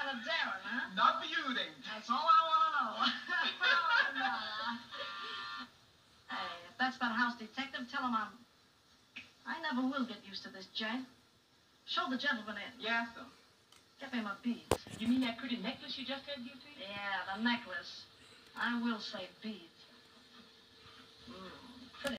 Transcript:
kind of daring, huh? Not for you, it ain't. That's all I want to know. Oh, no. Hey, if that's that house detective, tell him I never will get used to this joint. Show the gentleman in. Yes, sir. Give him a bead. You mean that pretty necklace you just had, Beauty? Yeah, the necklace. I will say beads. Mm.